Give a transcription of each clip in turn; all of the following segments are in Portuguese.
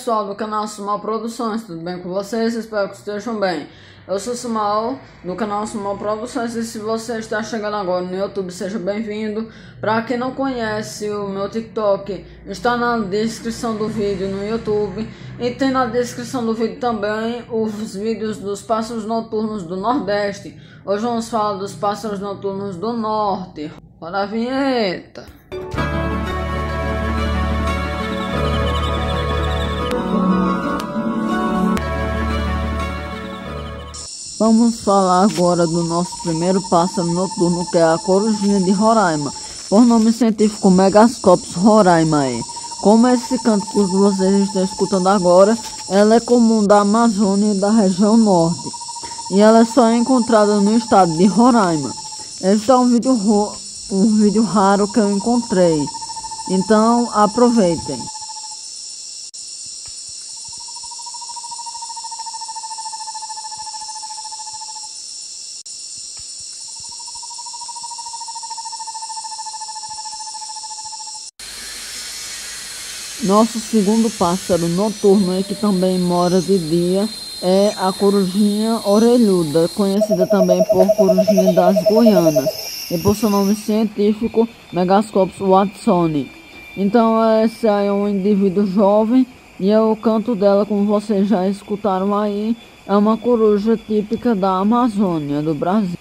pessoal do canal Sumal Produções, tudo bem com vocês? Espero que estejam bem. Eu sou Sumal, do canal Sumal Produções, e se você está chegando agora no YouTube, seja bem-vindo. Para quem não conhece, o meu TikTok está na descrição do vídeo no YouTube, e tem na descrição do vídeo também os vídeos dos pássaros noturnos do Nordeste. Hoje vamos falar dos pássaros noturnos do Norte. Roda a vinheta! Vamos falar agora do nosso primeiro pássaro noturno, que é a corujinha de Roraima, por nome científico Megascopus roraimae. Como esse canto que vocês estão escutando agora, ela é comum da Amazônia e da região norte, e ela é só encontrada no estado de Roraima. Este é um vídeo raro que eu encontrei, então aproveitem. Nosso segundo pássaro noturno, e que também mora de dia, é a corujinha orelhuda, conhecida também por corujinha das Guianas, e por seu nome científico Megascopus watsoni. Então esse aí é um indivíduo jovem, e é o canto dela, como vocês já escutaram aí, é uma coruja típica da Amazônia, do Brasil.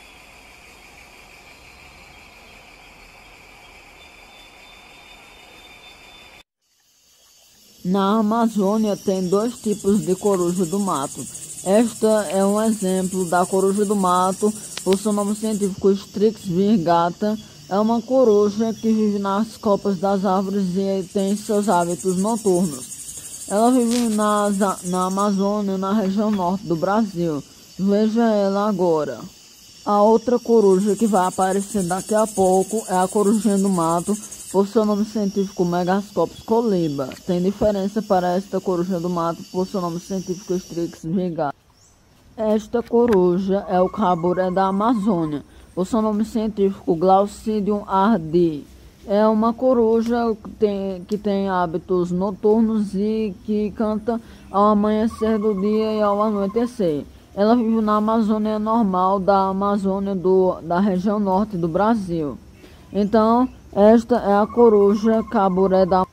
Na Amazônia tem dois tipos de coruja do mato. Esta é um exemplo da coruja do mato, por seu nome científico Strix virgata. É uma coruja que vive nas copas das árvores e tem seus hábitos noturnos. Ela vive na Amazônia, na região norte do Brasil. Veja ela agora. A outra coruja que vai aparecer daqui a pouco é a corujinha do mato, por seu nome científico Megascopus coliba. Tem diferença para esta coruja do mato por seu nome científico Strix virgata. Esta coruja é o caburé da Amazônia, por seu nome científico Glaucidium ardi. É uma coruja que tem hábitos noturnos e que canta ao amanhecer do dia e ao anoitecer. Ela vive na Amazônia normal da Amazônia da região norte do Brasil. Então, esta é a coruja caburé da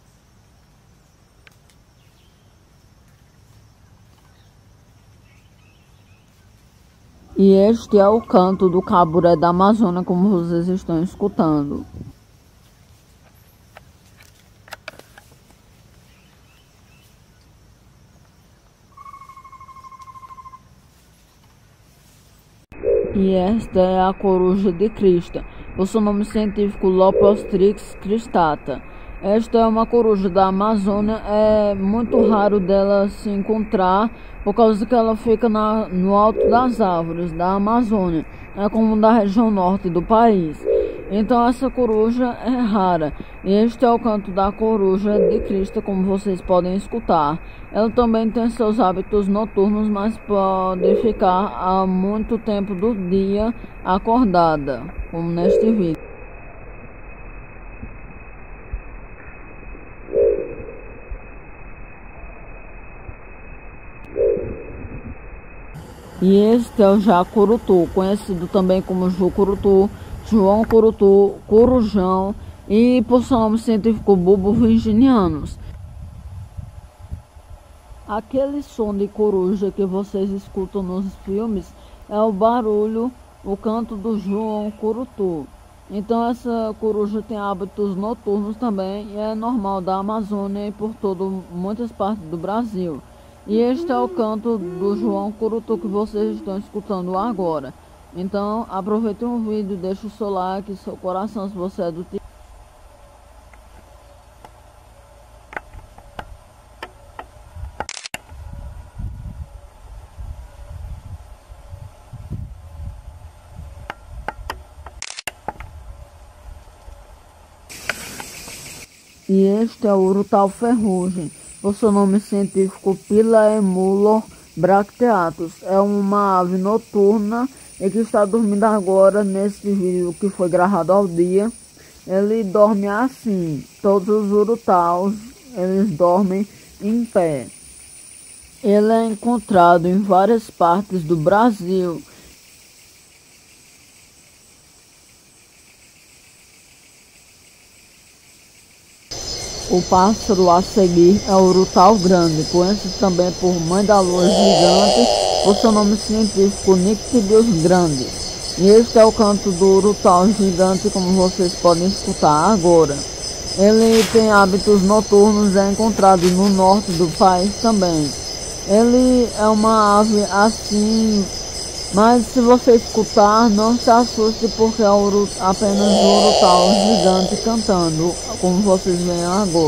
E este é o canto do caburé da Amazônia, como vocês estão escutando. E esta é a coruja de crista, por seu nome científico Lopostrix cristata. Esta é uma coruja da Amazônia, é muito raro dela se encontrar, por causa que ela fica no alto das árvores da Amazônia, é como da região norte do país. Então essa coruja é rara, e este é o canto da coruja de crista, como vocês podem escutar. Ela também tem seus hábitos noturnos, mas pode ficar há muito tempo do dia acordada, como neste vídeo. E este é o jacurutu, conhecido também como jucurutu, João curutu, corujão e por seu nome científico Bulbo virginianus. Aquele som de coruja que vocês escutam nos filmes é o barulho, o canto do João curutu. Então essa coruja tem hábitos noturnos também e é normal da Amazônia e por muitas partes do Brasil. E este é o canto do João curutu que vocês estão escutando agora. Então aproveite o vídeo, deixe o seu like, seu coração se você é do tipo. E este é o urutau ferrugem, por seu nome científico Pilaemulor bracteatus. É uma ave noturna e que está dormindo agora nesse vídeo que foi gravado ao dia. Ele dorme assim, todos os urutaus, eles dormem em pé. Ele é encontrado em várias partes do Brasil. O pássaro a seguir é o urutau grande, conhecido também por mãe da lua gigante, por seu nome científico Nyctibius grandis. E este é o canto do urutau gigante, como vocês podem escutar agora. Ele tem hábitos noturnos, é encontrado no norte do país também. Ele é uma ave assim, mas se você escutar, não se assuste, porque é apenas o urutau gigante cantando, como vocês veem agora.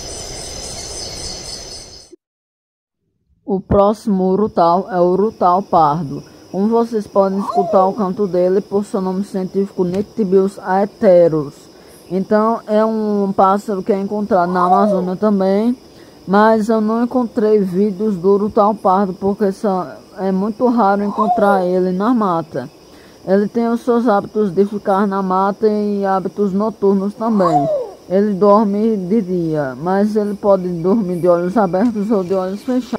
O próximo urutau é o urutau pardo. Como vocês podem escutar o canto dele por seu nome científico Nyctibius aeterus. Então é um pássaro que é encontrado na Amazônia também, mas eu não encontrei vídeos do urutau pardo porque é muito raro encontrar ele na mata. Ele tem os seus hábitos de ficar na mata e hábitos noturnos também. Ele dorme de dia, mas ele pode dormir de olhos abertos ou de olhos fechados.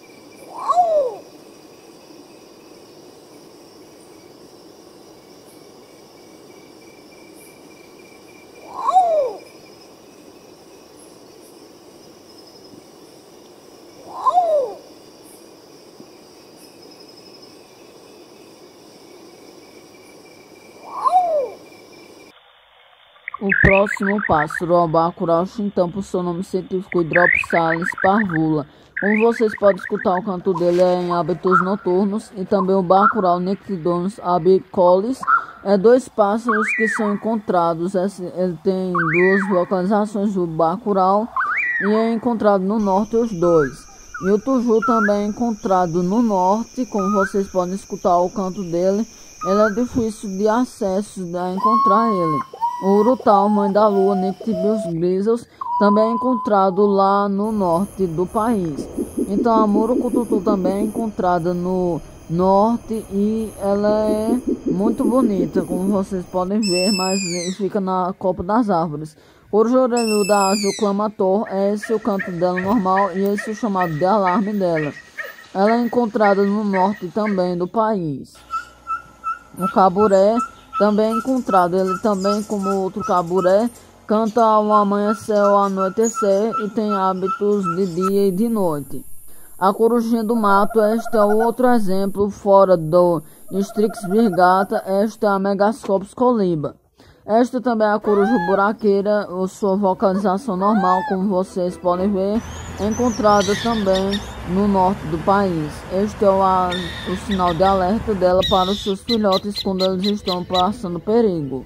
O próximo pássaro é o bacurau xintão, por seu nome científico Hydropsalis parvula. Como vocês podem escutar, o canto dele é em hábitos noturnos, e também o bacurau Nyctidonus abicolis. É dois pássaros que são encontrados. Ele tem duas localizações do bacurau e é encontrado no norte os dois. E o tuju também é encontrado no norte, como vocês podem escutar o canto dele. Ele é difícil de acesso a encontrar ele. O urutau, mãe da lua, Nyctibius griseus, também é encontrado lá no norte do país. Então a murucututu também é encontrada no norte e ela é muito bonita, como vocês podem ver, mas fica na copa das árvores. Coruja orelhuda azul clamator, esse é o canto dela normal e esse é o chamado de alarme dela. Ela é encontrada no norte também do país. O caburé também é encontrado, ele também, como outro caburé, canta ao amanhecer ou ao anoitecer e tem hábitos de dia e de noite. A corujinha do mato, este é outro exemplo fora do Strix virgata, esta é a Megascopus coliba. Esta também é a coruja buraqueira, sua vocalização normal, como vocês podem ver, é encontrada também no norte do país. Este é o sinal de alerta dela para os seus filhotes quando eles estão passando perigo.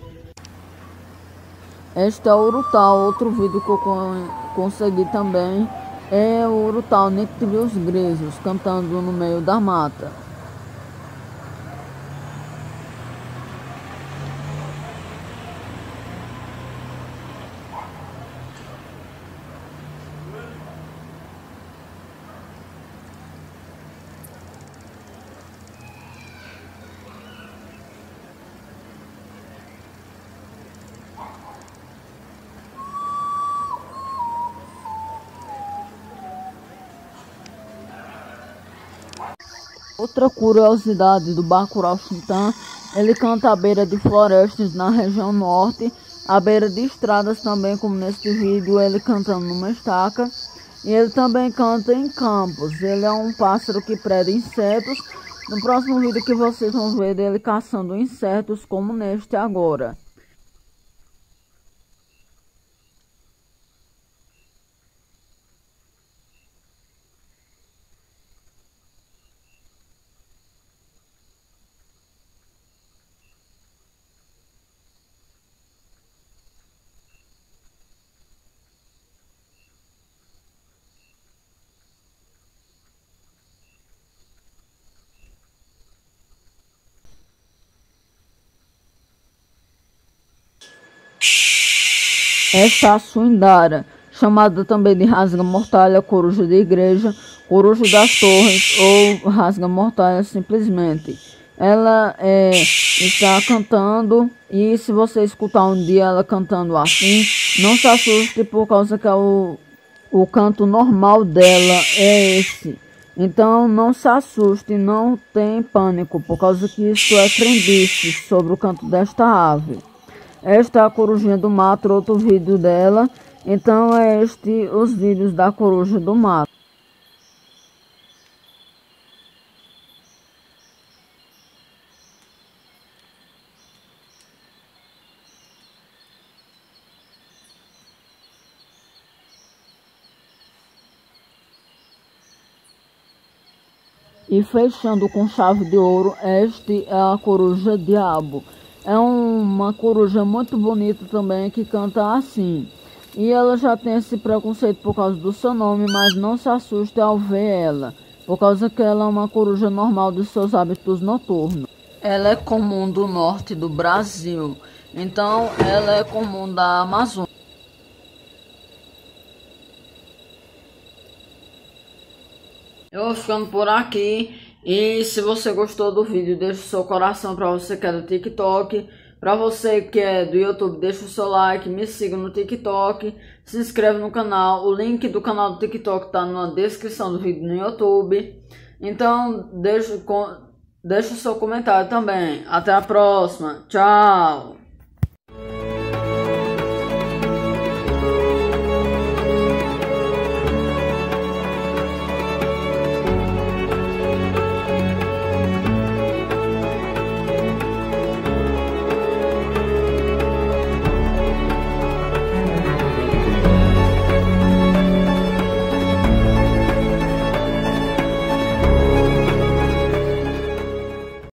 Este é o urutau, outro vídeo que eu consegui também, é o urutau Nyctibius griseus, cantando no meio da mata. Outra curiosidade do bacurau xintã, ele canta à beira de florestas na região norte, à beira de estradas também, como neste vídeo, ele cantando numa estaca. E ele também canta em campos. Ele é um pássaro que preda insetos. No próximo vídeo que vocês vão ver dele caçando insetos, como neste agora. Esta é a suindara, chamada também de rasga-mortalha, coruja de igreja, coruja das torres ou rasga-mortalha simplesmente. Ela está cantando e se você escutar um dia ela cantando assim, não se assuste por causa que é O canto normal dela é esse. Então não se assuste, não tem pânico, por causa que isso é crendice sobre o canto desta ave. Esta é a corujinha do mato, outro vídeo dela. Então é os vídeos da coruja do mato. E fechando com chave de ouro, este é a coruja diabo. É uma coruja muito bonita também que canta assim. E ela já tem esse preconceito por causa do seu nome, mas não se assuste ao ver ela, por causa que ela é uma coruja normal dos seus hábitos noturnos. Ela é comum do norte do Brasil, então ela é comum da Amazônia. Eu vou ficando por aqui. E se você gostou do vídeo, deixa o seu coração. Para você que é do TikTok, para você que é do YouTube, deixa o seu like, me siga no TikTok, se inscreve no canal. O link do canal do TikTok tá na descrição do vídeo no YouTube. Então deixa o seu comentário também. Até a próxima. Tchau.